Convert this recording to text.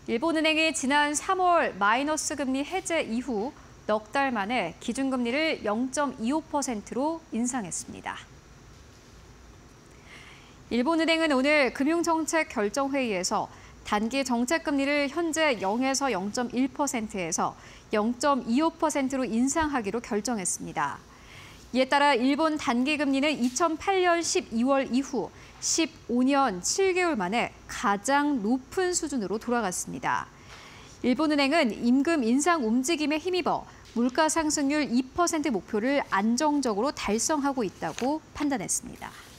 일본은행이 지난 3월 마이너스 금리 해제 이후 넉 달 만에 기준금리를 0.25%로 인상했습니다. 일본은행은 오늘 금융정책결정회의에서 단기 정책금리를 현재 0에서 0.1%에서 0.25%로 인상하기로 결정했습니다. 이에 따라 일본 단기금리는 2008년 12월 이후 15년 7개월 만에 가장 높은 수준으로 돌아갔습니다. 일본은행은 임금 인상 움직임에 힘입어 물가 상승률 2% 목표를 안정적으로 달성하고 있다고 판단했습니다.